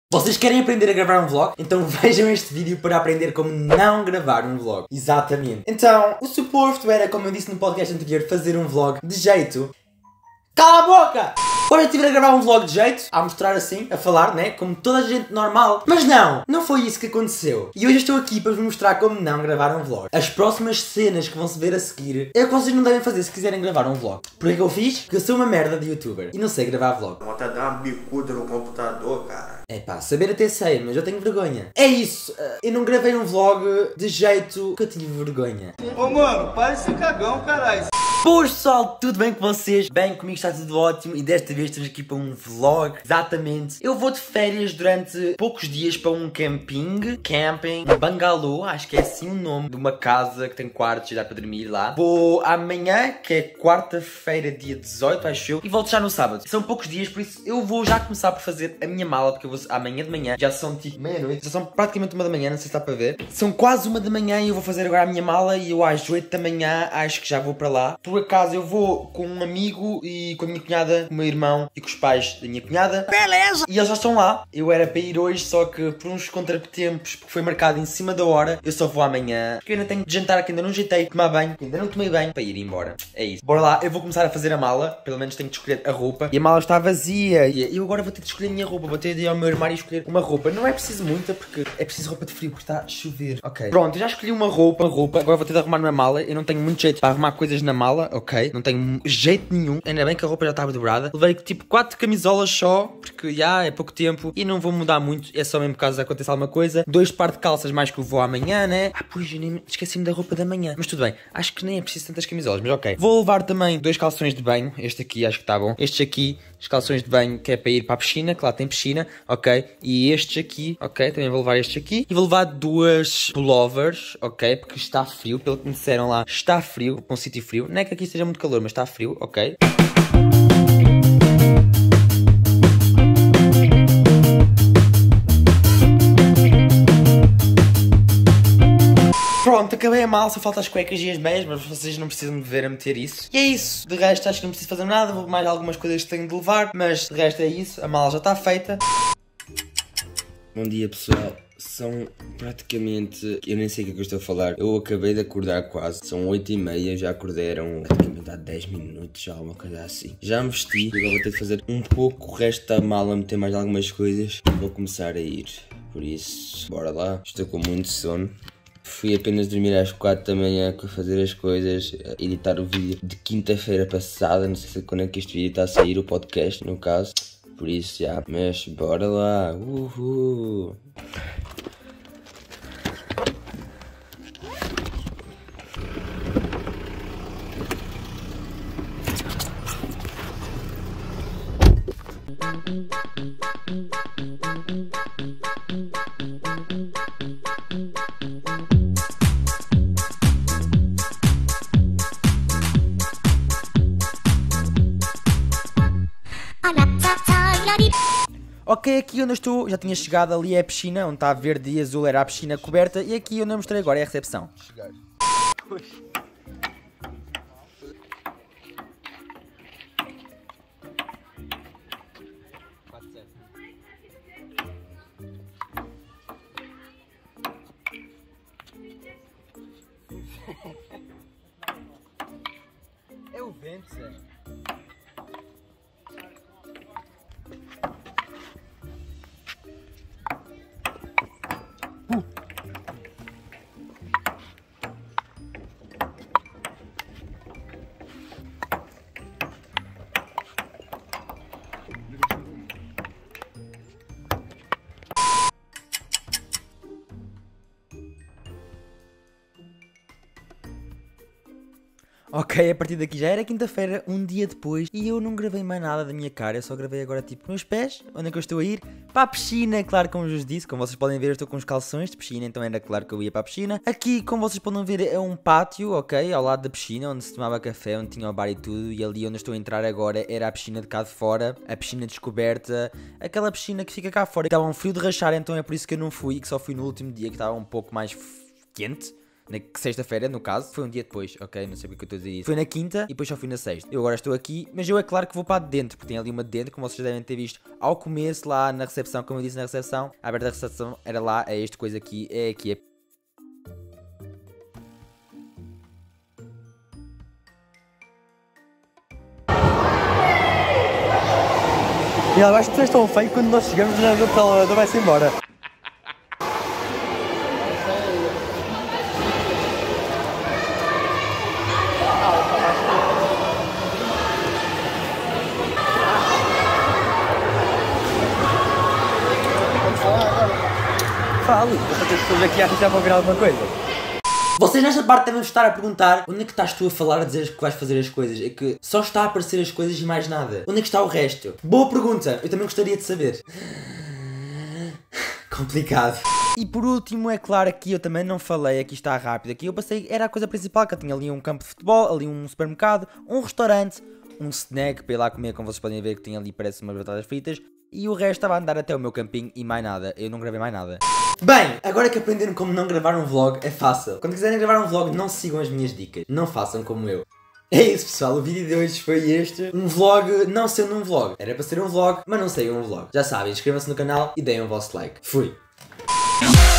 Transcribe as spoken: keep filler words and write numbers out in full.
Vocês querem aprender a gravar um vlog? Então vejam este vídeo para aprender como não gravar um vlog. Exatamente. Então, o suposto era, como eu disse no podcast anterior, fazer um vlog de jeito... Cala a boca! Hoje eu estive a gravar um vlog de jeito, a mostrar assim, a falar, né? Como toda a gente normal. Mas não, não foi isso que aconteceu. E hoje eu estou aqui para vos mostrar como não gravar um vlog. As próximas cenas que vão se ver a seguir é o que vocês não devem fazer se quiserem gravar um vlog. Por que eu fiz? Porque eu sou uma merda de youtuber e não sei gravar vlog. Vontade de dar uma bicuda no computador, cara. É pá, saber até sei, mas eu tenho vergonha. É isso, eu não gravei um vlog de jeito que eu tive vergonha. Ô mano, para de ser cagão, caralho. Boas pessoal, tudo bem com vocês? Bem, comigo está tudo ótimo e desta vez estamos aqui para um vlog. Exatamente, eu vou de férias durante poucos dias para um camping, camping, um bangalô, acho que é assim o nome de uma casa que tem quartos e dá para dormir lá. Vou amanhã, que é quarta-feira, dia dezoito, acho eu, e volto já no sábado. São poucos dias, por isso eu vou já começar por fazer a minha mala, porque eu vou amanhã de manhã, já são tipo meia-noite, já são praticamente uma da manhã, não sei se está para ver. São quase uma da manhã e eu vou fazer agora a minha mala e eu às oito da manhã acho que já vou para lá. Por acaso eu vou com um amigo e com a minha cunhada, com o meu irmão e com os pais da minha cunhada. Beleza! E eles já estão lá. Eu era para ir hoje, só que por uns contratempos, porque foi marcado em cima da hora, eu só vou amanhã. Porque eu ainda tenho de jantar, que ainda não jeitei, tomar banho, que ainda não tomei banho, para ir embora. É isso. Bora lá, eu vou começar a fazer a mala, pelo menos tenho de escolher a roupa. E a mala está vazia. E eu agora vou ter de escolher a minha roupa, vou ter de ir ao meu armário e escolher uma roupa. Não é preciso muita, porque é preciso roupa de frio, porque está a chover. Ok. Pronto, eu já escolhi uma roupa, uma roupa. Agora vou ter de arrumar uma mala. Eu não tenho muito jeito para arrumar coisas na mala, ok? Não tenho jeito nenhum. Ainda bem que a roupa já estava dobrada. Levei tipo quatro camisolas só, porque já é pouco tempo e não vou mudar muito. É só mesmo caso aconteça alguma coisa. Dois par de calças mais que eu vou amanhã, né? Ah, pois, eu nem esqueci-me da roupa da manhã. Mas tudo bem. Acho que nem é preciso tantas camisolas, mas ok. Vou levar também dois calções de banho. Este aqui acho que está bom. Estes aqui, os calções de banho que é para ir para a piscina, que lá tem piscina, ok? E estes aqui, ok? Também vou levar estes aqui. E vou levar duas pullovers, ok? Porque está frio, pelo que me disseram lá. Está frio, com um sítio frio. Não é que aqui esteja muito calor, mas está frio, ok? Pronto, acabei a mala, só falta as cuecas e as meias, mas vocês não precisam me ver a meter isso. E é isso, de resto acho que não preciso fazer nada, vou mais algumas coisas que tenho de levar, mas de resto é isso, a mala já está feita. Bom dia pessoal, são praticamente, eu nem sei o que é que eu estou a falar, eu acabei de acordar quase, são oito e meia, já acordei, eram praticamente há dez minutos, já uma coisa assim. Já me vesti, agora vou ter de fazer um pouco o resto da mala, meter mais algumas coisas e vou começar a ir, por isso, bora lá, estou com muito sono. Fui apenas dormir às quatro da manhã para fazer as coisas, editar o vídeo de quinta-feira passada, não sei se quando é que este vídeo está a sair, o podcast no caso, por isso já, mas bora lá, uhul! Ok, aqui onde eu estou, já tinha chegado, ali é a piscina, onde está verde e azul era a piscina coberta, e aqui onde eu mostrei agora é a recepção. Chegar. É o vento, sério. Ok, a partir daqui já era quinta-feira, um dia depois, e eu não gravei mais nada da minha cara, eu só gravei agora tipo meus pés, onde é que eu estou a ir? Para a piscina, claro, como eu vos disse, como vocês podem ver eu estou com os calções de piscina, então era claro que eu ia para a piscina. Aqui, como vocês podem ver, é um pátio, ok, ao lado da piscina, onde se tomava café, onde tinha o bar e tudo, e ali onde eu estou a entrar agora era a piscina de cá de fora, a piscina descoberta, aquela piscina que fica cá fora, que estava um frio de rachar, então é por isso que eu não fui, que só fui no último dia, que estava um pouco mais quente. na sexta-feira, no caso, foi um dia depois, ok, não sei porque eu estou a dizer isso. Foi na quinta e depois só fui na sexta. Eu agora estou aqui, mas eu é claro que vou para dentro, porque tem ali uma de dentro, como vocês devem ter visto ao começo, lá na recepção, como eu disse na recepção. A aberta da recepção era lá, é esta coisa aqui, é aqui, é... E eu acho que vocês estão feios quando nós chegamos na o telemóvel vai-se embora. Falo, para ter pessoas aqui acham que já vão virar alguma coisa. Vocês nesta parte devem estar a perguntar onde é que estás tu a falar a dizer que vais fazer as coisas? É que só está a aparecer as coisas e mais nada. Onde é que está o resto? Boa pergunta, eu também gostaria de saber. Complicado. E por último, é claro que eu também não falei, aqui está rápido, aqui eu passei, era a coisa principal, que eu tinha ali um campo de futebol, ali um supermercado, um restaurante, um snack para ir lá comer, como vocês podem ver que tinha ali, parece umas batatas fritas, e o resto estava a andar até o meu campinho e mais nada, eu não gravei mais nada. Bem, agora que aprenderam como não gravar um vlog, é fácil. Quando quiserem gravar um vlog, não sigam as minhas dicas, não façam como eu. É isso pessoal, o vídeo de hoje foi este, um vlog não sendo um vlog. Era para ser um vlog, mas não saiu um vlog. Já sabem, inscrevam-se no canal e deem o vosso like. Fui!